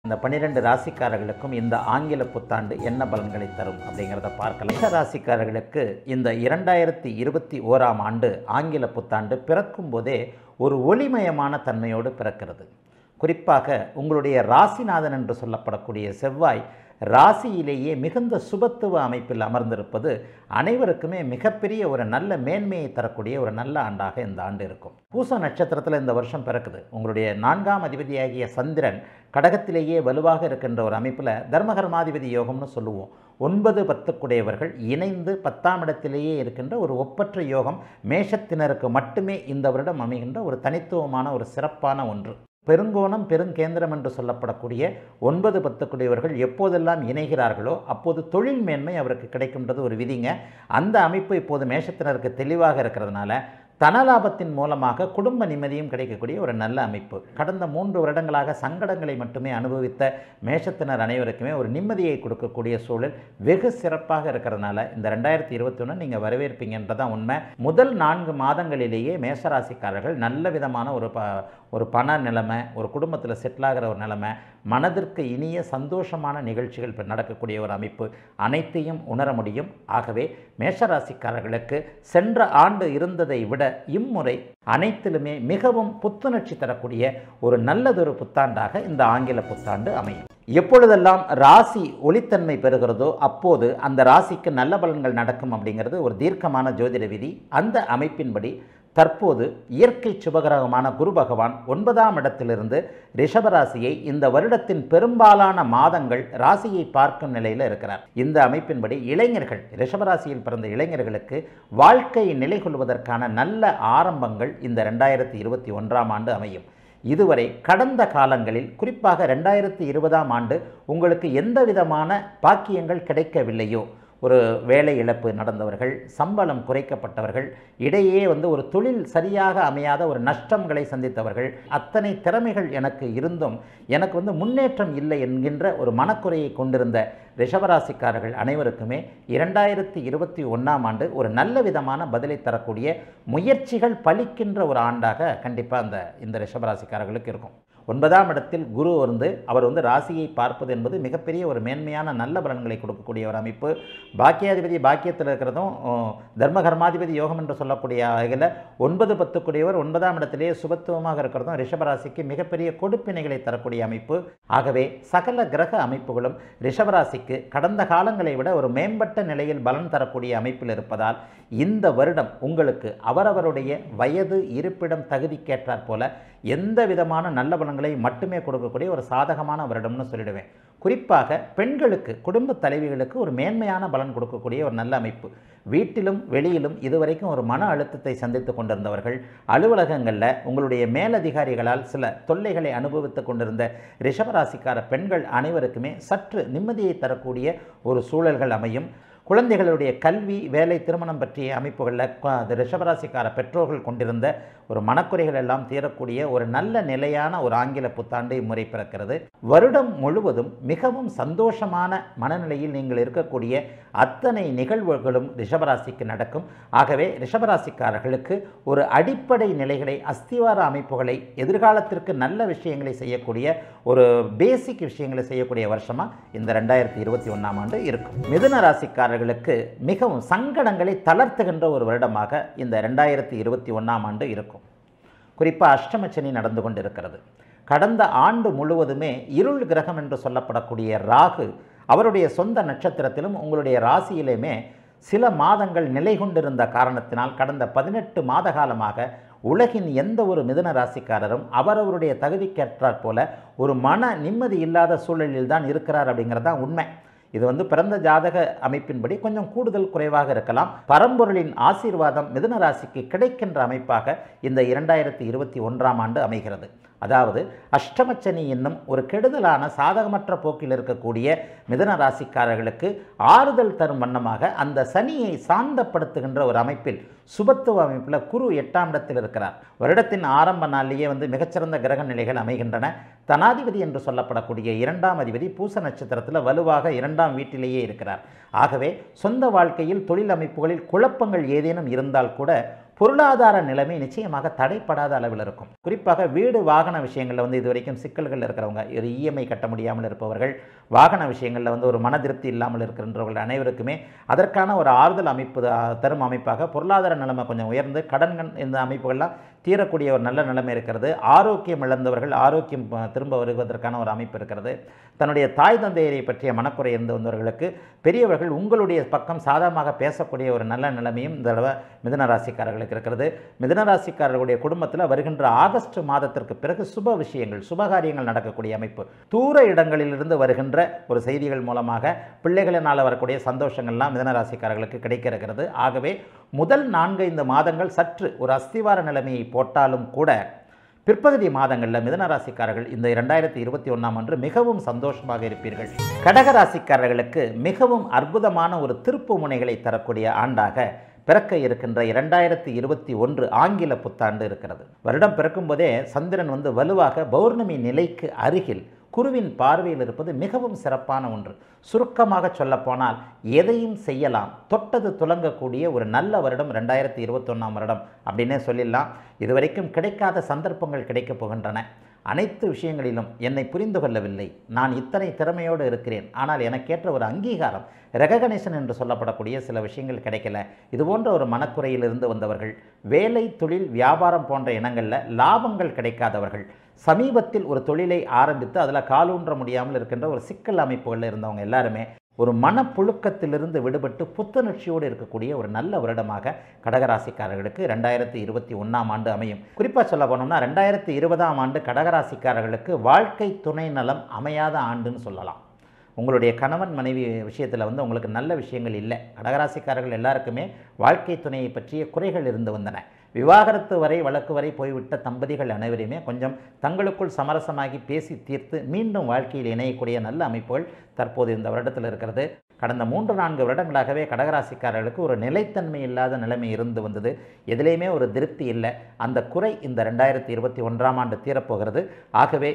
இந்த 12 ராசிக்காரர்களுக்கும் இந்த ஆங்கில புத்தாண்டு என்ன பலன்களை தரும் அப்படிங்கிறத பார்க்கலாம். மேஷ ராசிக்காரர்களுக்கு இந்த 2021ஆம் ஆண்டு ஆங்கில புத்தாண்டு பிறக்கும் போதே ஒரு ஒளிமயமான தன்மையோடு பிறக்கிறது. குறிப்பாக உங்களுடைய ராசிநாதன் என்று சொல்லப்படக்கூடிய செவ்வாய் ராசியிலேயே மிகுந்த சுபத்துவ அமைப்பில் அமர்ந்திருப்பது அனைவருக்குமே மிகப்பெரிய ஒரு நல்ல மேன்மையை தரக்கூடிய ஒரு நல்ல ஆண்டாக இந்த ஆண்டு இருக்கும். பூச நட்சத்திரத்தில் இந்த வருஷம் பிறக்குது. உங்களுடைய 4ஆம் அதிபதியாகிய சந்திரன் கடகத்திலேயே வலுவாக இருக்கின்ற ஒரு அமைப்பில் தர்மகர்மாதிபதி யோகம்னு சொல்லுவோம். 9, 10 இணைந்து 10ஆம் இடத்திலேயே இருக்கின்ற ஒரு ஒப்பற்ற யோகம் மேஷத்தினருக்கு மட்டுமே இந்த வருடம் அமைகின்ற ஒரு தனித்துவமான ஒரு சிறப்பான ஒன்று. பெருங்கோணம் பெருங்கேந்திரம் என்று சொல்லப்படக்கூடிய 9, 10 எப்போதெல்லாம் இணைகிறார்களோ அப்போது தொழில் மேன்மை அவருக்கு கிடைக்கின்றது ஒரு விதிங்க. அந்த அமைப்பு இப்போது மேஷத்தினருக்கு தெளிவாக இருக்கிறதுனால தனலாபத்தின் மூலமாக குடும்ப நிம்மதியும் கிடைக்கக்கூடிய ஒரு நல்ல அமைப்பு. கடந்த 3 வருடங்களாக சங்கடங்களை மட்டுமே அனுபவித்த மேஷத்தினர் அனைவருக்குமே ஒரு நிம்மதியை கொடுக்கக்கூடிய சூழல் வெகு சிறப்பாக இருக்கிறதுனால இந்த 2021 நீங்கள் வரவேற்பீங்கன்றதான் உண்மை. முதல் 4 மாதங்களிலேயே மேஷராசிக்காரர்கள் நல்ல விதமான ஒரு பண நிலைமை, ஒரு குடும்பத்தில் செட்டில் ஆகிற ஒரு நிலைமை, மனதிற்கு இனிய சந்தோஷமான நிகழ்ச்சிகள் இப்போ நடக்கக்கூடிய ஒரு அமைப்பு அனைத்தையும் உணர முடியும். ஆகவே மேஷராசிக்காரர்களுக்கு சென்ற ஆண்டு இருந்ததை விட இம்முறை அனைத்திலுமே மிகவும் புத்துணர்ச்சி தரக்கூடிய ஒரு நல்லதொரு புத்தாண்டாக இந்த ஆங்கில புத்தாண்டு அமையும். எப்பொழுதெல்லாம் ராசி ஒளித்தன்மை பெறுகிறதோ அப்போது அந்த ராசிக்கு நல்ல பலன்கள் நடக்கும் அப்படிங்கிறது ஒரு தீர்க்கமான ஜோதிட விதி. அந்த அமைப்பின்படி தற்போது இயற்கை சுபகிரகமான குரு பகவான் 9ஆம் இடத்திலிருந்து ரிஷபராசியை இந்த வருடத்தின் பெரும்பாலான மாதங்கள் ராசியை பார்க்கும் நிலையில் இருக்கிறார். இந்த அமைப்பின்படி இளைஞர்கள், ரிஷபராசியில் பிறந்த இளைஞர்களுக்கு வாழ்க்கை நிலை கொள்வதற்கான நல்ல ஆரம்பங்கள் இந்த 2021ஆம் ஆண்டு அமையும். இதுவரை கடந்த காலங்களில் குறிப்பாக 2020ஆம் ஆண்டு உங்களுக்கு எந்த விதமான பாக்கியங்கள் கிடைக்கவில்லையோ, ஒரு வேலை இழப்பு நடந்தவர்கள், சம்பளம் குறைக்கப்பட்டவர்கள், இடையே ஒரு தொழில் சரியாக அமையாத ஒரு நஷ்டங்களை சந்தித்தவர்கள், அத்தனை திறமைகள் எனக்கு இருந்தும் எனக்கு முன்னேற்றம் இல்லை என்கின்ற ஒரு மனக்குறையை கொண்டிருந்த ரிஷபராசிக்காரர்கள் அனைவருக்குமே 2021ஆம் ஆண்டு ஒரு நல்ல விதமான பதிலை தரக்கூடிய முயற்சிகள் பலிக்கின்ற ஒரு ஆண்டாக கண்டிப்பாக இந்த ரிஷபராசிக்காரர்களுக்கு இருக்கும். 9ஆம் இடத்தில் குரு அவர் ராசியை பார்ப்பது என்பது மிகப்பெரிய ஒரு மேன்மையான நல்ல பலன்களை கொடுக்கக்கூடிய ஒரு அமைப்பு. பாக்கியாதிபதி பாக்கியத்தில் இருக்கிறதும் தர்மகர்மாதிபதி யோகம் என்று சொல்லக்கூடிய வகையில் 9, 10 9ஆம் இடத்திலேயே சுபத்துவமாக இருக்கிறதும் ரிஷபராசிக்கு மிகப்பெரிய கொடுப்பினைகளை தரக்கூடிய அமைப்பு. ஆகவே சகல கிரக அமைப்புகளும் ரிஷபராசிக்கு கடந்த காலங்களை விட ஒரு மேம்பட்ட நிலையில் பலன் தரக்கூடிய அமைப்பில் இருப்பதால் இந்த வருடம் உங்களுக்கு அவரவருடைய வயது, இருப்பிடம், தகுதிக்கேற்றாற் போல எந்த விதமான நல்ல பலன்களை மட்டுமே கொடுக்கக்கூடிய ஒரு சாதகமான வருடம்னு சொல்லிடுவேன். குறிப்பாக பெண்களுக்கு, குடும்ப தலைவிகளுக்கு ஒரு மேன்மையான பலன் கொடுக்கக்கூடிய ஒரு நல்ல அமைப்பு. வீட்டிலும் வெளியிலும் இதுவரைக்கும் ஒரு மன அழுத்தத்தை சந்தித்து கொண்டிருந்தவர்கள், அலுவலகங்களில் உங்களுடைய மேலதிகாரிகளால் சில தொல்லைகளை அனுபவித்து கொண்டிருந்த ரிஷபராசிக்கார பெண்கள் அனைவருக்குமே சற்று நிம்மதியை தரக்கூடிய ஒரு சூழல்கள் அமையும். குழந்தைகளுடைய கல்வி, வேலை, திருமணம் பற்றிய அமைப்புகளில் ரிஷபராசிக்கார பெற்றோர்கள் கொண்டிருந்த ஒரு மனக்குறைகள் எல்லாம் தீரக்கூடிய ஒரு நல்ல நிலையான ஒரு ஆங்கில புத்தாண்டு இம்முறை பிறக்கிறது. வருடம் முழுவதும் மிகவும் சந்தோஷமான மனநிலையில் நீங்கள் இருக்கக்கூடிய அத்தனை நிகழ்வுகளும் ரிஷபராசிக்கு நடக்கும். ஆகவே ரிஷபராசிக்காரர்களுக்கு ஒரு அடிப்படை நிலைகளை, அஸ்திவார அமைப்புகளை, எதிர்காலத்திற்கு நல்ல விஷயங்களை செய்யக்கூடிய ஒரு பேசிக் விஷயங்களை செய்யக்கூடிய வருஷமாக இந்த 2021ஆம் ஆண்டு இருக்கும். மிதுன ராசிக்காரர்களுக்கு மிகவும் சங்கடங்களை தளர்த்துகின்ற ஒரு வருடமாக இந்த 2021ஆம் ஆண்டு இருக்கும். குறிப்பாக அஷ்டமச்சனி நடந்து கொண்டு இருக்கிறது. கடந்த ஆண்டு முழுவதுமே இருள் கிரகம் என்று சொல்லப்படக்கூடிய ராகு அவருடைய சொந்த நட்சத்திரத்திலும் உங்களுடைய ராசியிலுமே சில மாதங்கள் நிலை கொண்டிருந்த காரணத்தினால் கடந்த 18 மாத காலமாக உலகின் எந்த ஒரு மிதுன ராசிக்காரரும் அவரவருடைய தகுதிக்கேற்றாற் போல ஒரு மன நிம்மதி இல்லாத சூழலில் தான் இருக்கிறார் அப்படிங்கிறது தான் உண்மை. இது பிறந்த ஜாதக அமைப்பின்படி கொஞ்சம் கூடுதல் குறைவாக இருக்கலாம். பரம்பொருளின் ஆசீர்வாதம் மிதுன ராசிக்கு கிடைக்கின்ற அமைப்பாக இந்த 2021ஆம் ஆண்டு அமைகிறது. அதாவது அஷ்டமச்சனி என்னும் ஒரு கெடுதலான சாதகமற்ற போக்கில் இருக்கக்கூடிய மிதுன ராசிக்காரர்களுக்கு ஆறுதல் தரும் வண்ணமாக அந்த சனியை சாந்தப்படுத்துகின்ற ஒரு அமைப்பில், சுபத்துவ அமைப்பில் குரு 8ஆம் இடத்தில் இருக்கிறார். வருடத்தின் ஆரம்ப நாளிலேயே மிகச்சிறந்த கிரக நிலைகள் அமைகின்றன. தனாதிபதி என்று சொல்லப்படக்கூடிய 2ஆம் அதிபதி பூச நட்சத்திரத்தில் வலுவாக 2ஆம் வீட்டிலேயே இருக்கிறார். ஆகவே சொந்த வாழ்க்கையில், தொழில் அமைப்புகளில் குழப்பங்கள் ஏதேனும் இருந்தால் கூட பொருளாதார நிலைமை நிச்சயமாக தடைப்படாத அளவில் இருக்கும். குறிப்பாக வீடு வாகன விஷயங்களில் வந்து இதுவரைக்கும் சிக்கல்கள் இருக்கிறவங்க, ஒரு இஎம்ஐ கட்ட முடியாமல் இருப்பவர்கள், வாகன விஷயங்களில் வந்து ஒரு மன திருப்தி இல்லாமல் இருக்கின்றவர்கள் அனைவருக்குமே அதற்கான ஒரு ஆறுதல் அமைப்பு தரும் அமைப்பாக பொருளாதார நிலைமை கொஞ்சம் உயர்ந்து கடன்கள் இந்த அமைப்புகள்லாம் தீரக்கூடிய ஒரு நல்ல நிலைமை இருக்கிறது. ஆரோக்கியம் இழந்தவர்கள் ஆரோக்கியம் திரும்ப வருவதற்கான ஒரு அமைப்பு இருக்கிறது. தன்னுடைய தாய் தந்தையரை பற்றிய மனக்குறை இருந்து வந்தவர்களுக்கு பெரியவர்கள் உங்களுடைய பக்கம் சாதகமாக பேசக்கூடிய ஒரு நல்ல நிலைமையும் இந்த தடவை மிதுன ராசிக்காரர்களுக்கு இருக்கிறது. மிதுன ராசிக்காரர்களுடைய குடும்பத்தில் வருகின்ற ஆகஸ்ட் மாதத்திற்கு பிறகு சுப விஷயங்கள் சுபகாரியங்கள் நடக்கக்கூடிய அமைப்பு, தூர இடங்களிலிருந்து வருகின்ற ஒரு செய்திகள் மூலமாக பிள்ளைகளினால் வரக்கூடிய சந்தோஷங்கள்லாம் மிதுன ராசிக்காரர்களுக்கு கிடைக்க இருக்கிறது. ஆகவே முதல் 4-5 மாதங்கள் சற்று ஒரு அஸ்திவார நிலைமையை போட்டாலும் கூட பிற்பகுதி மாதங்களில் மிதுன ராசிக்காரர்கள் இந்த 2021ஆம் ஆண்டு மிகவும் சந்தோஷமாக இருப்பீர்கள். கடக ராசிக்காரர்களுக்கு மிகவும் அற்புதமான ஒரு திருப்பு முனைகளை தரக்கூடிய ஆண்டாக பிறக்க இருக்கின்ற 2021 ஆங்கில புத்தாண்டு இருக்கிறது. வருடம் பிறக்கும் போதே சந்திரன் வந்து வலுவாக பௌர்ணமி நிலைக்கு அருகில் குருவின் பார்வையில் இருப்பது மிகவும் சிறப்பான ஒன்று. சுருக்கமாக சொல்லப்போனால் எதையும் செய்யலாம், தொட்டது துலங்கக்கூடிய ஒரு நல்ல வருடம் 2021ஆம் வருடம் அப்படின்னே சொல்லிடலாம். இதுவரைக்கும் கிடைக்காத சந்தர்ப்பங்கள் கிடைக்கப் போகின்றன. அனைத்து விஷயங்களிலும் என்னை புரிந்து கொள்ளவில்லை, நான் இத்தனை திறமையோடு இருக்கிறேன், ஆனால் எனக்கேற்ற ஒரு அங்கீகாரம் ரெகக்னேஷன் என்று சொல்லப்படக்கூடிய சில விஷயங்கள் கிடைக்கல, இது போன்ற ஒரு மனக்குறையிலிருந்து வந்தவர்கள், வேலை தொழில் வியாபாரம் போன்ற இனங்களில் லாபங்கள் கிடைக்காதவர்கள், சமீபத்தில் ஒரு தொழிலை ஆரம்பித்து அதில் காலூன்ற முடியாமல் இருக்கின்ற ஒரு சிக்கல் அமைப்புகளில் இருந்தவங்க எல்லாருமே ஒரு மனப்புழுக்கத்திலிருந்து விடுபட்டு புத்துணர்ச்சியோடு இருக்கக்கூடிய ஒரு நல்ல வருடமாக கடகராசிக்காரர்களுக்கு 2021ஆம் ஆண்டு அமையும். குறிப்பாக சொல்ல போனோம்னா 2020ஆம் ஆண்டு கடகராசிக்காரர்களுக்கு வாழ்க்கை துணை நலம் அமையாத ஆண்டுன்னு சொல்லலாம். உங்களுடைய கணவன் மனைவி விஷயத்தில் வந்து உங்களுக்கு நல்ல விஷயங்கள் இல்லை. கடகராசிக்காரர்கள் எல்லாருக்குமே வாழ்க்கை துணையை பற்றிய குறைகள் இருந்து வந்தன. விவாகரத்து வரை வழக்கு வரை போய்விட்ட தம்பதிகள் அனைவரையுமே கொஞ்சம் தங்களுக்குள் சமரசமாகி பேசி தீர்த்து மீண்டும் வாழ்க்கையில் இணையக்கூடிய நல்ல அமைப்புகள் தற்போது இந்த வருடத்தில் இருக்கிறது. கடந்த 3-4 வருடங்களாகவே கடகராசிக்காரர்களுக்கு ஒரு நிலைத்தன்மை இல்லாத நிலைமை இருந்து வந்தது. எதிலையுமே ஒரு திருப்தி இல்லை. அந்த குறை இந்த 2021ஆம் ஆண்டு தீரப்போகிறது. ஆகவே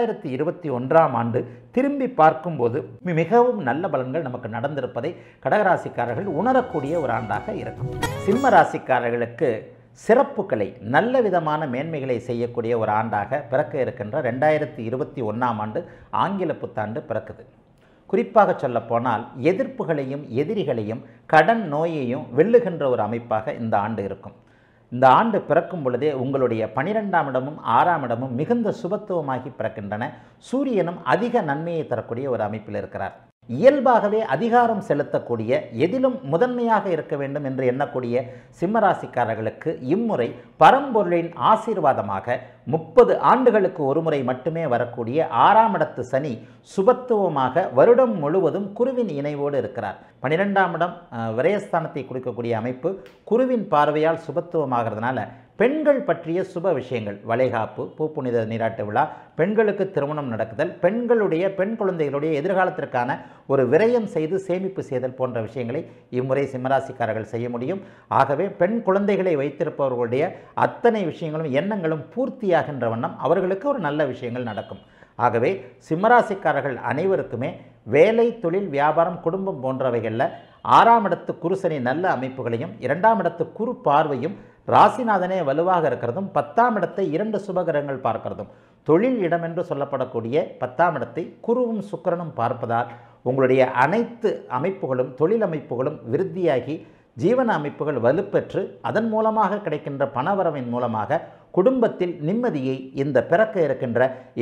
2021ஆம் ஆண்டு திரும்பி பார்க்கும்போது மிகவும் நல்ல பலன்கள் நமக்கு நடந்திருப்பதை கடகராசிக்காரர்கள் உணரக்கூடிய ஒரு ஆண்டாக இருக்கும். சிம்ம ராசிக்காரர்களுக்கு சிறப்புகளை நல்ல விதமான மேன்மைகளை செய்யக்கூடிய ஒரு ஆண்டாக பிறக்க இருக்கின்ற 2021ஆம் ஆண்டு ஆங்கில புத்தாண்டு பிறக்குது. குறிப்பாக சொல்லப்போனால் எதிர்ப்புகளையும் எதிரிகளையும் கடன் நோயையும் வெல்லுகின்ற ஒரு அமைப்பாக இந்த ஆண்டு இருக்கும். இந்த ஆண்டு பிறக்கும் பொழுதே உங்களுடைய 12ஆம் இடமும் 6ஆம் இடமும் மிகுந்த சுபத்துவமாகி பிறக்கின்றன. சூரியனும் அதிக நன்மையை தரக்கூடிய ஒரு அமைப்பில் இருக்கிறார். இயல்பாகவே அதிகாரம் செலுத்தக்கூடிய எதிலும் முதன்மையாக இருக்க வேண்டும் என்று எண்ணக்கூடிய சிம்மராசிக்காரர்களுக்கு இம்முறை பரம்பொருளின் ஆசீர்வாதமாக 30 ஆண்டுகளுக்கு ஒரு முறை மட்டுமே வரக்கூடிய 6ஆம் இடத்து சனி சுபத்துவமாக வருடம் முழுவதும் குருவின் இணைவோடு இருக்கிறார். 12ஆம் இடம் விரயஸ்தானத்தை கொடுக்கக்கூடிய அமைப்பு குருவின் பார்வையால் சுபத்துவமாகிறதுனால பெண்கள் பற்றிய சுப விஷயங்கள், வளைகாப்பு, பூப்புனித நீராட்டு விழா, பெண்களுக்கு திருமணம் நடக்குதல், பெண் குழந்தைகளுடைய எதிர்காலத்திற்கான ஒரு விரயம் செய்து சேமிப்பு செய்தல் போன்ற விஷயங்களை இம்முறை சிம்மராசிக்காரர்கள் செய்ய முடியும். ஆகவே பெண் குழந்தைகளை வைத்திருப்பவர்களுடைய அத்தனை விஷயங்களும் எண்ணங்களும் பூர்த்தியாகின்ற வண்ணம் அவர்களுக்கு ஒரு நல்ல விஷயங்கள் நடக்கும். ஆகவே சிம்மராசிக்காரர்கள் அனைவருக்குமே வேலை தொழில் வியாபாரம் குடும்பம் போன்றவைகளில் 6ஆம் இடத்து குருசனி நல்ல அமைப்புகளையும் 2ஆம் இடத்து குரு பார்வையும் ராசிநாதனே வலுவாக இருக்கிறதும் 10ஆம் இடத்தை 2 சுபகிரகங்கள் பார்க்கிறதும் தொழில் இடம் என்று சொல்லப்படக்கூடிய 10ஆம் இடத்தை குருவும் சுக்கிரனும் பார்ப்பதால் உங்களுடைய அனைத்து அமைப்புகளும் தொழில் அமைப்புகளும் விருத்தியாகி ஜீவன அமைப்புகள் வலுப்பெற்று அதன் மூலமாக கிடைக்கின்ற பணவரவின் மூலமாக குடும்பத்தில் நிம்மதியை இந்த பிறக்க இருக்கின்ற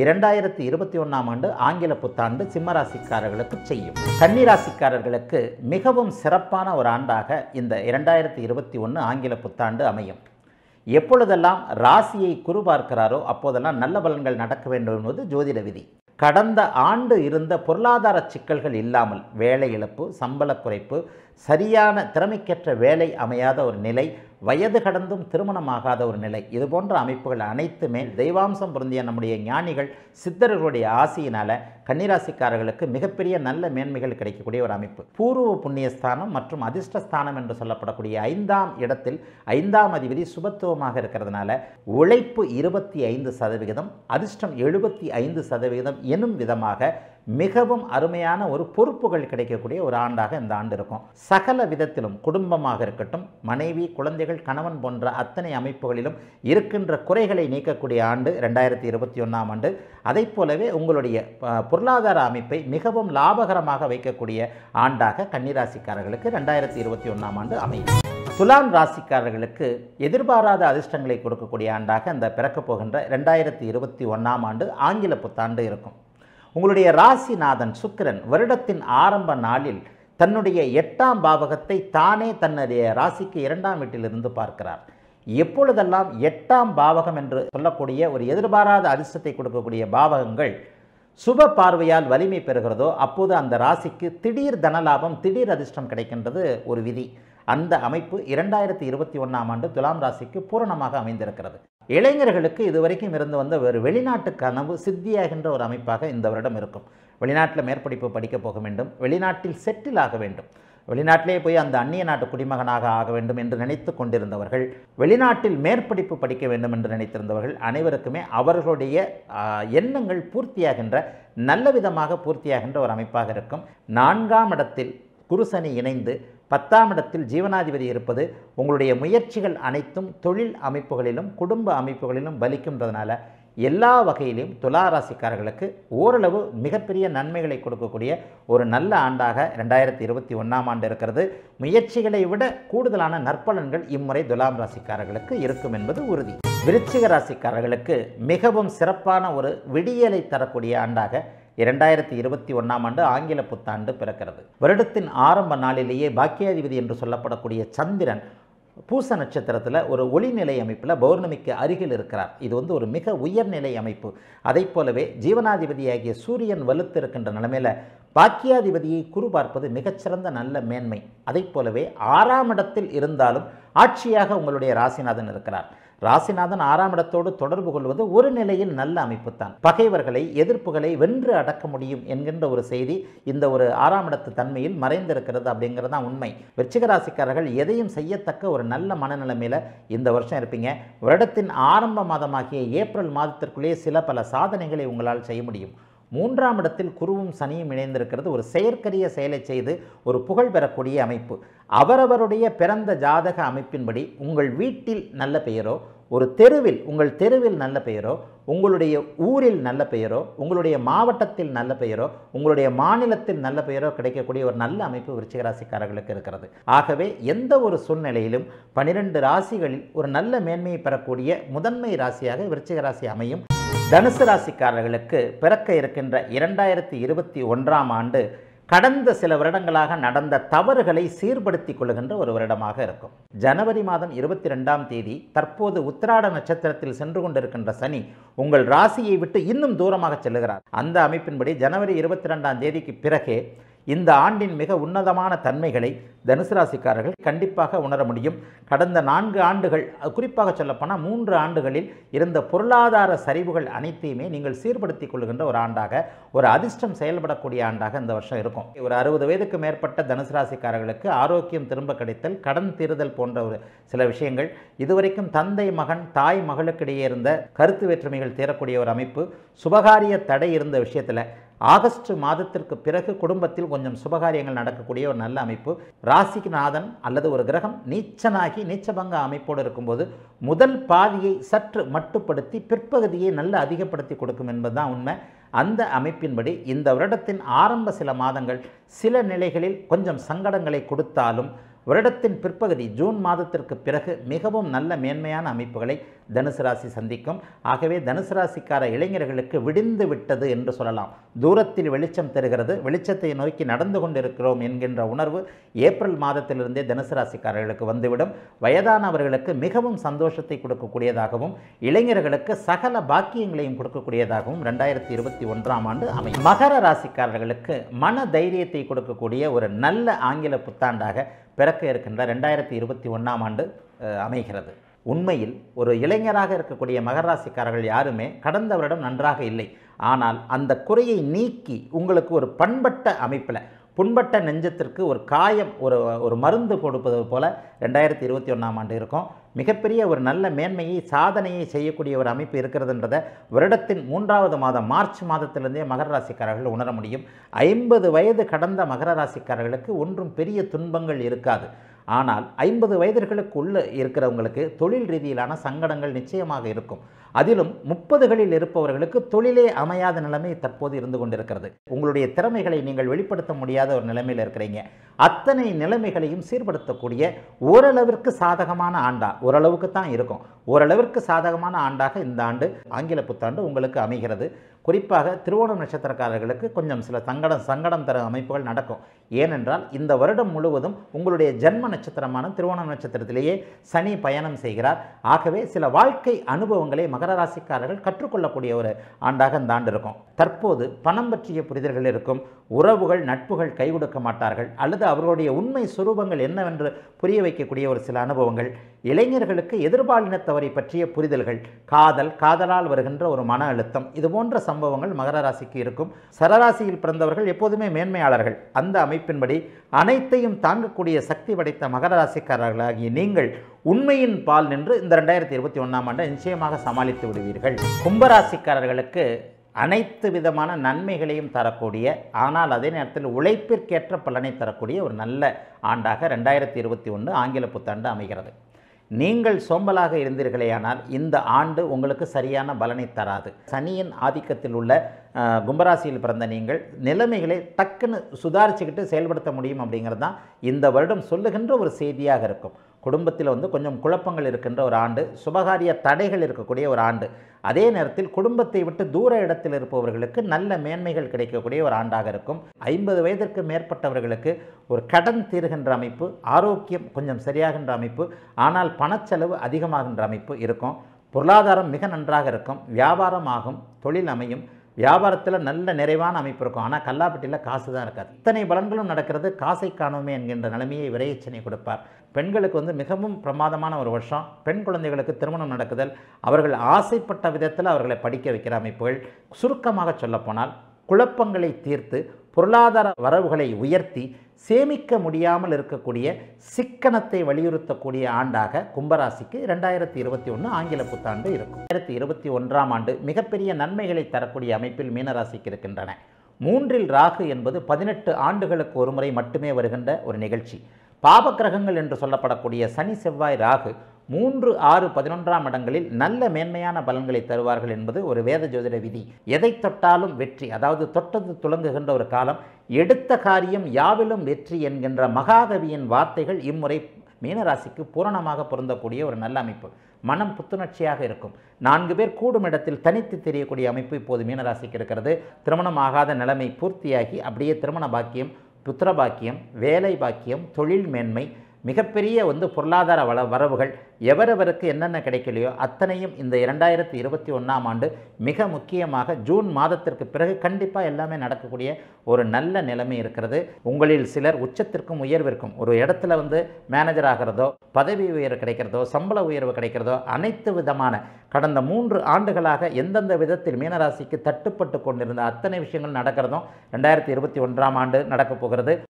2021ஆம் ஆண்டு ஆங்கில புத்தாண்டு சிம்மராசிக்காரர்களுக்கு செய்யும். கன்னிராசிக்காரர்களுக்கு மிகவும் சிறப்பான ஒரு ஆண்டாக இந்த 2021 ஆங்கில புத்தாண்டு அமையும். எப்பொழுதெல்லாம் ராசியை குரு பார்க்கிறாரோ அப்போதெல்லாம் நல்ல பலன்கள் நடக்க வேண்டும் என்பது ஜோதிட விதி. கடந்த ஆண்டு இருந்த பொருளாதார சிக்கல்கள் இல்லாமல் வேலை இழப்பு, சம்பள குறைப்பு, சரியான திறமைக்கேற்ற வேலை அமையாத ஒரு நிலை, வயது கடந்தும் திருமணமாகாத ஒரு நிலை, இது போன்ற அமைப்புகள் அனைத்துமே தெய்வாம்சம் பொருந்திய நம்முடைய ஞானிகள் சித்தர்களுடைய ஆசையினால கன்னிராசிக்காரர்களுக்கு மிகப்பெரிய நல்ல மேன்மைகள் கிடைக்கக்கூடிய ஒரு அமைப்பு. பூர்வ புண்ணியஸ்தானம் மற்றும் அதிர்ஷ்டஸ்தானம் என்று சொல்லப்படக்கூடிய 5ஆம் இடத்தில் 5ஆம் அதிபதி சுபத்துவமாக இருக்கிறதுனால உழைப்பு 25%, அதிர்ஷ்டம் 75% எனும் விதமாக மிகவும் அருமையான ஒரு பொறுப்புகள் கிடைக்கக்கூடிய ஒரு ஆண்டாக இந்த ஆண்டு இருக்கும். சகல விதத்திலும் குடும்பமாக இருக்கட்டும், மனைவி, குழந்தைகள், கணவன் போன்ற அத்தனை அமைப்புகளிலும் இருக்கின்ற குறைகளை நீக்கக்கூடிய ஆண்டு 2021ஆம் ஆண்டு. அதை போலவே உங்களுடைய பொருளாதார அமைப்பை மிகவும் லாபகரமாக வைக்கக்கூடிய ஆண்டாக கன்னிராசிக்காரர்களுக்கு 2021ஆம் ஆண்டு அமையும். துலாம் ராசிக்காரர்களுக்கு எதிர்பாராத அதிர்ஷ்டங்களை கொடுக்கக்கூடிய ஆண்டாக இந்த பிறக்கப் போகின்ற 2021ஆம் ஆண்டு ஆங்கில புத்தாண்டு இருக்கும். உங்களுடைய ராசிநாதன் சுக்கிரன் வருடத்தின் ஆரம்ப நாளில் தன்னுடைய 8ஆம் பாவகத்தை தானே தன்னுடைய ராசிக்கு 2ஆம் வீட்டிலிருந்து பார்க்கிறார். எப்பொழுதெல்லாம் 8ஆம் பாவகம் என்று சொல்லக்கூடிய ஒரு எதிர்பாராத அதிர்ஷ்டத்தை கொடுக்கக்கூடிய பாவகங்கள் சுப பார்வையால் வலிமை பெறுகிறதோ அப்போது அந்த ராசிக்கு திடீர் தனலாபம், திடீர் அதிர்ஷ்டம் கிடைக்கின்றது ஒரு விதி. அந்த அமைப்பு 2021ஆம் ஆண்டு துலாம் ராசிக்கு பூரணமாக அமைந்திருக்கிறது. இளைஞர்களுக்கு இதுவரைக்கும் இருந்து வந்த ஒரு வெளிநாட்டு கனவு சித்தியாகின்ற ஒரு அமைப்பாக இந்த வருடம் இருக்கும். வெளிநாட்டில் மேற்படிப்பு படிக்க போக வேண்டும், வெளிநாட்டில் செட்டில் ஆக வேண்டும், வெளிநாட்டிலே போய் அந்த அந்நிய நாட்டு குடிமகனாக ஆக வேண்டும் என்று நினைத்து கொண்டிருந்தவர்கள், வெளிநாட்டில் மேற்படிப்பு படிக்க வேண்டும் என்று நினைத்திருந்தவர்கள் அனைவருக்குமே அவர்களுடைய எண்ணங்கள் பூர்த்தியாகின்ற, நல்ல விதமாக பூர்த்தியாகின்ற ஒரு அமைப்பாக இருக்கும். 4ஆம் இடத்தில் குருசனி இணைந்து 10ஆம் இடத்தில் ஜீவனாதிபதி இருப்பது உங்களுடைய முயற்சிகள் அனைத்தும் தொழில் அமைப்புகளிலும் குடும்ப அமைப்புகளிலும் பலிக்கின்றதுனால எல்லா வகையிலும் துலா ராசிக்காரர்களுக்கு ஓரளவு மிகப்பெரிய நன்மைகளை கொடுக்கக்கூடிய ஒரு நல்ல ஆண்டாக 2021ஆம் ஆண்டு இருக்கிறது. முயற்சிகளை விட கூடுதலான நற்பலன்கள் இம்முறை துலாம் ராசிக்காரர்களுக்கு இருக்கும் என்பது உறுதி. விருச்சிக ராசிக்காரர்களுக்கு மிகவும் சிறப்பான ஒரு விடியலை தரக்கூடிய ஆண்டாக 2021ஆம் ஆண்டு ஆங்கில புத்தாண்டு பிறக்கிறது. வருடத்தின் ஆரம்ப நாளிலேயே பாக்கியாதிபதி என்று சொல்லப்படக்கூடிய சந்திரன் பூச நட்சத்திரத்தில் ஒரு ஒளிநிலை அமைப்பில் பௌர்ணமிக்கு அருகில் இருக்கிறார். இது ஒரு மிக உயர்நிலை அமைப்பு. அதை போலவே ஜீவனாதிபதியாகிய சூரியன் வலுத்திருக்கின்ற நிலைமையில் பாக்கியாதிபதியை குரு பார்ப்பது மிகச்சிறந்த நல்ல மேன்மை. அதை போலவே 6ஆம் இடத்தில் இருந்தாலும் ஆட்சியாக உங்களுடைய ராசிநாதன் இருக்கிறார். ராசிநாதன் 6ஆம் இடத்தோடு தொடர்பு கொள்வது ஒரு நிலையில் நல்ல அமைப்பு தான். பகைவர்களை, எதிர்ப்புகளை வென்று அடக்க முடியும் என்கின்ற ஒரு செய்தி இந்த ஒரு 6ஆம் இடத்து தன்மையில் மறைந்திருக்கிறது அப்படிங்கிறது தான் உண்மை. விருச்சிக ராசிக்காரர்கள் எதையும் செய்யத்தக்க ஒரு நல்ல மனநிலைமையில் இந்த வருஷம் இருப்பீங்க. வருடத்தின் ஆரம்ப மாதமாகிய ஏப்ரல் மாதத்திற்குள்ளேயே சில பல சாதனைகளை உங்களால் செய்ய முடியும். 3ஆம் இடத்தில் குருவும் சனியும் இணைந்திருக்கிறது. ஒரு செயற்கரிய செயலை செய்து ஒரு புகழ் பெறக்கூடிய அமைப்பு. அவரவருடைய பிறந்த ஜாதக அமைப்பின்படி உங்கள் வீட்டில் நல்ல பெயரோ, ஒரு தெருவில், உங்கள் தெருவில் நல்ல பெயரோ, உங்களுடைய ஊரில் நல்ல பெயரோ, உங்களுடைய மாவட்டத்தில் நல்ல பெயரோ, உங்களுடைய மாநிலத்தில் நல்ல பெயரோ கிடைக்கக்கூடிய ஒரு நல்ல அமைப்பு விருச்சிக ராசிக்காரர்களுக்கு இருக்கிறது. ஆகவே எந்த ஒரு சூழ்நிலையிலும் 12 ராசிகளில் ஒரு நல்ல மேன்மையை பெறக்கூடிய முதன்மை ராசியாக விருச்சிக ராசி அமையும். தனுசு ராசிக்காரர்களுக்கு பிறக்க இருக்கின்ற 2021ஆம் ஆண்டு கடந்த சில வருடங்களாக நடந்த தவறுகளை சீர்படுத்திக் கொள்ளுகின்ற ஒரு வருடமாக இருக்கும். ஜனவரி மாதம் 22ஆம் தேதி தற்போது உத்திராட நட்சத்திரத்தில் சென்று கொண்டிருக்கின்ற சனி உங்கள் ராசியை விட்டு இன்னும் தூரமாக செல்லுகிறார். அந்த அமைப்பின்படி ஜனவரி 22ஆம் தேதிக்கு பிறகே இந்த ஆண்டின் மிக உன்னதமான தன்மைகளை தனுசு ராசிக்காரர்கள் கண்டிப்பாக உணர முடியும். கடந்த 4 ஆண்டுகள், குறிப்பாக சொல்லப்போனால் 3 ஆண்டுகளில் இருந்த பொருளாதார சரிவுகள் அனைத்தையுமே நீங்கள் சீர்படுத்திக் கொள்கின்ற ஒரு ஆண்டாக, ஒரு அதிர்ஷ்டம் செயல்படக்கூடிய ஆண்டாக இந்த வருஷம் இருக்கும். ஒரு 60 வயதுக்கு மேற்பட்ட தனுசு ராசிக்காரர்களுக்கு ஆரோக்கியம் திரும்ப கிடைத்தல், கடன் தீர்தல் போன்ற ஒரு சில விஷயங்கள், இதுவரைக்கும் தந்தை மகன், தாய் மகளுக்கிடையே இருந்த கருத்து வேற்றுமைகள் தீரக்கூடிய ஒரு அமைப்பு, சுபகாரிய தடை இருந்த விஷயத்தில் ஆகஸ்ட் மாதத்திற்கு பிறகு குடும்பத்தில் கொஞ்சம் சுபகாரியங்கள் நடக்கக்கூடிய ஒரு நல்ல அமைப்பு. ராசிக்கு நாதன் அல்லது ஒரு கிரகம் நீச்சனாகி நீச்சபங்க அமைப்போடு இருக்கும்போது முதல் பாதியை சற்று மட்டுப்படுத்தி பிற்பகுதியை நல்ல அதிகப்படுத்தி கொடுக்கும் என்பதுதான் உண்மை. அந்த அமைப்பின்படி இந்த வருடத்தின் ஆரம்ப சில மாதங்கள் சில நிலைகளில் கொஞ்சம் சங்கடங்களை கொடுத்தாலும் வருடத்தின் பிற்பகுதி ஜூன் மாதத்திற்கு பிறகு மிகவும் நல்ல மேன்மையான அமைப்புகளை தனுசு ராசி சந்திக்கும். ஆகவே தனுசு ராசிக்கார இளைஞர்களுக்கு விடிந்து விட்டது என்று சொல்லலாம். தூரத்தில் வெளிச்சம் தருகிறது, வெளிச்சத்தை நோக்கி நடந்து கொண்டிருக்கிறோம் என்கின்ற உணர்வு ஏப்ரல் மாதத்திலிருந்தே தனுசு ராசிக்காரர்களுக்கு வந்துவிடும். வயதானவர்களுக்கு மிகவும் சந்தோஷத்தை கொடுக்கக்கூடியதாகவும் இளைஞர்களுக்கு சகல பாக்கியங்களையும் கொடுக்கக்கூடியதாகவும் 2021ஆம் ஆண்டு அமையும். மகர ராசிக்காரர்களுக்கு மன தைரியத்தை கொடுக்கக்கூடிய ஒரு நல்ல ஆங்கில புத்தாண்டாக பிறக்க இருக்கின்ற 2021ஆம் ஆண்டு அமைகிறது. உண்மையில் ஒரு இளைஞராக இருக்கக்கூடிய மகர ராசிக்காரர்கள் யாருமே கடந்த வருடம் நன்றாக இல்லை. ஆனால் அந்த குறையை நீக்கி உங்களுக்கு ஒரு பண்பட்ட அமைப்பில் புண்பட்ட நெஞ்சத்திற்கு ஒரு காயம் ஒரு மருந்து கொடுப்பது போல 2021ஆம் ஆண்டு இருக்கும். மிகப்பெரிய ஒரு நல்ல மேன்மையை சாதனையை செய்யக்கூடிய ஒரு அமைப்பு இருக்கிறதுன்றதை வருடத்தின் 3வது மாதம் மார்ச் மாதத்திலிருந்தே மகர ராசிக்காரர்கள் உணர முடியும். 50 வயது கடந்த மகர ராசிக்காரர்களுக்கு ஒன்றும் பெரிய துன்பங்கள் இருக்காது. ஆனால் 50 வயதிற்குள்ள இருக்கிறவங்களுக்கு தொழில் ரீதியிலான சங்கடங்கள் நிச்சயமாக இருக்கும். அதிலும் 30களில் இருப்பவர்களுக்கு தொழிலே அமையாத நிலைமை தற்போது இருந்து கொண்டிருக்கிறது. உங்களுடைய திறமைகளை நீங்கள் வெளிப்படுத்த முடியாத ஒரு நிலைமையில் இருக்கிறீங்க. அத்தனை நிலைமைகளையும் சீர்படுத்தக்கூடிய ஓரளவிற்கு சாதகமான ஆண்டா, ஓரளவுக்கு தான் இருக்கும், ஓரளவிற்கு சாதகமான ஆண்டாக இந்த ஆண்டு ஆங்கில புத்தாண்டு உங்களுக்கு அமைகிறது. குறிப்பாக திருவோணம் நட்சத்திரக்காரர்களுக்கு கொஞ்சம் சில சங்கடம் தரும் அமைப்புகள் நடக்கும். ஏனென்றால் இந்த வருடம் முழுவதும் உங்களுடைய ஜென்ம நட்சத்திரமான திருவோணம் நட்சத்திரத்திலேயே சனி பயணம் செய்கிறார். ஆகவே சில வாழ்க்கை அனுபவங்களை மகர ராசிக்காரர்கள் கற்றுக்கொள்ளக்கூடிய ஒரு ஆண்டாக இந்த ஆண்டு இருக்கும். தற்போது பணம் பற்றிய புரிதல்கள் இருக்கும். உறவுகள் நட்புகள் கை கொடுக்க மாட்டார்கள், அல்லது அவர்களுடைய உண்மை சுரூபங்கள் என்னவென்று புரிய வைக்கக்கூடிய ஒரு சில அனுபவங்கள். இளைஞர்களுக்கு எதிர்பாலினத்தவரை பற்றிய புரிதல்கள், காதலால் வருகின்ற ஒரு மன அழுத்தம், இது போன்ற சம்பவங்கள் மகர ராசிக்கு இருக்கும். சரராசியில் பிறந்தவர்கள் எப்போதுமே மேன்மையாளர்கள். அந்த அமைப்பின்படி அனைத்தையும் தாங்கக்கூடிய சக்தி படைத்த மகர ராசிக்காரர்களாகிய நீங்கள் உண்மையின் பால் நின்று இந்த 2021ஆம் ஆண்டை நிச்சயமாக சமாளித்து விடுவீர்கள். கும்பராசிக்காரர்களுக்கு அனைத்து விதமான நன்மைகளையும் தரக்கூடிய, ஆனால் அதே நேரத்தில் உழைப்பிற்கேற்ற பலனை தரக்கூடிய ஒரு நல்ல ஆண்டாக 2021 ஆங்கில புத்தாண்டு அமைகிறது. நீங்கள் சோம்பலாக இருந்தீர்களேயானால் இந்த ஆண்டு உங்களுக்கு சரியான பலனை தராது. சனியின் ஆதிக்கத்தில் உள்ள கும்பராசியில் பிறந்த நீங்கள் நிலைமைகளை டக்குன்னு சுதாரிச்சுக்கிட்டு செயல்படுத்த முடியும் அப்படிங்கிறது தான் இந்த வருடம் சொல்லுகின்ற ஒரு செய்தியாக இருக்கும். குடும்பத்தில் கொஞ்சம் குழப்பங்கள் இருக்கின்ற ஒரு ஆண்டு, சுபகாரிய தடைகள் இருக்கக்கூடிய ஒரு ஆண்டு. அதே நேரத்தில் குடும்பத்தை விட்டு தூர இடத்தில் இருப்பவர்களுக்கு நல்ல மேன்மைகள் கிடைக்கக்கூடிய ஒரு ஆண்டாக இருக்கும். 50 வயதிற்கு மேற்பட்டவர்களுக்கு ஒரு கடன் தீர்கின்ற அமைப்பு, ஆரோக்கியம் கொஞ்சம் சரியாகின்ற அமைப்பு, ஆனால் பணச்செலவு அதிகமாகின்ற அமைப்பு இருக்கும். பொருளாதாரம் மிக நன்றாக இருக்கும். வியாபாரம் ஆகும், தொழில் அமையும். வியாபாரத்தில் நல்ல நிறைவான அமைப்பு இருக்கும். ஆனால் கல்லாப்பட்டியில் காசு தான் இருக்காது. இத்தனை பலன்களும் நடக்கிறது. காசை காணுமே என்கின்ற நிலைமையை விரைச்சனை கொடுப்பார். பெண்களுக்கு மிகவும் பிரமாதமான ஒரு வருஷம். பெண் குழந்தைகளுக்கு திருமணம் நடக்குதல், அவர்கள் ஆசைப்பட்ட விதத்தில் அவர்களை படிக்க வைக்கிற அமைப்புகள். சுருக்கமாக சொல்லப்போனால் குழப்பங்களை தீர்த்து பொருளாதார வரவுகளை உயர்த்தி சேமிக்க முடியாமல் இருக்கக்கூடிய சிக்கனத்தை வலியுறுத்தக்கூடிய ஆண்டாக கும்பராசிக்கு 2021 ஆங்கில புத்தாண்டு இருக்கும். 2021ஆம் ஆண்டு மிகப்பெரிய நன்மைகளை தரக்கூடிய அமைப்பில் மீனராசிக்கு இருக்கின்றன. 3இல் ராகு என்பது 18 ஆண்டுகளுக்கு ஒரு முறை மட்டுமே வருகின்ற ஒரு நிகழ்ச்சி. பாபக்கிரகங்கள் என்று சொல்லப்படக்கூடிய சனி, செவ்வாய், ராகு 3, 6, 11ஆம் இடங்களில் நல்ல மேன்மையான பலன்களை தருவார்கள் என்பது ஒரு வேத ஜோதிட விதி. எதை தொட்டாலும் வெற்றி, அதாவது தொட்டது துலங்குகின்ற ஒரு காலம். எடுத்த காரியம் யாவிலும் வெற்றி என்கின்ற மகாகவியின் வார்த்தைகள் இம்முறை மீனராசிக்கு பூரணமாக பொருந்தக்கூடிய ஒரு நல்ல அமைப்பு. மனம் புத்துணர்ச்சியாக இருக்கும். 4 பேர் கூடும் இடத்தில் தனித்து தெரியக்கூடிய அமைப்பு இப்போது மீனராசிக்கு இருக்கிறது. திருமணம் ஆகாத நிலைமை பூர்த்தியாகி அப்படியே திருமண பாக்கியம், புத்திர பாக்கியம், வேலை பாக்கியம், தொழில் மேன்மை, மிகப்பெரிய பொருளாதார வரவுகள், எவரவருக்கு என்னென்ன கிடைக்கலையோ அத்தனையும் இந்த 2021ஆம் ஆண்டு மிக முக்கியமாக ஜூன் மாதத்திற்கு பிறகு கண்டிப்பாக எல்லாமே நடக்கக்கூடிய ஒரு நல்ல நிலைமை இருக்கிறது. உங்களில் சிலர் உச்சத்திற்கும் உயர்விற்கும் ஒரு இடத்துல மேனேஜர் ஆகிறதோ, பதவி உயர்வு கிடைக்கிறதோ, சம்பள உயர்வு கிடைக்கிறதோ, அனைத்து விதமான கடந்த 3 ஆண்டுகளாக எந்தெந்த விதத்தில் மீனராசிக்கு தட்டுப்பட்டு கொண்டிருந்த அத்தனை விஷயங்கள் நடக்கிறதும் 2021ஆம் ஆண்டு நடக்கப் போகிறது.